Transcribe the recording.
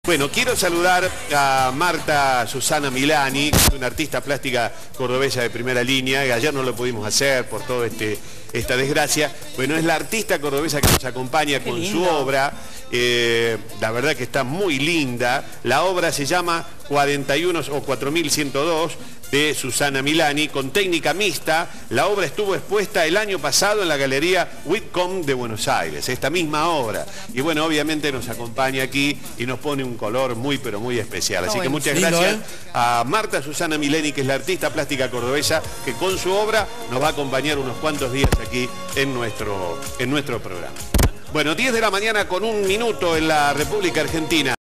Bueno, quiero saludar a Marta Susana Milani, una artista plástica cordobesa de primera línea, que ayer no lo pudimos hacer por toda esta desgracia. Bueno, es la artista cordobesa que nos acompaña con su obra. La verdad que está muy linda. La obra se llama 41 o 4102 de Susana Milani, con técnica mixta. La obra estuvo expuesta el año pasado en la Galería Whitcomb de Buenos Aires, esta misma obra. Y bueno, obviamente nos acompaña aquí y nos pone un color muy, pero muy especial. Así que muchas gracias a Marta Susana Milani, que es la artista plástica cordobesa, que con su obra nos va a acompañar unos cuantos días aquí en nuestro programa. Bueno, 10 de la mañana con 1 minuto en la República Argentina.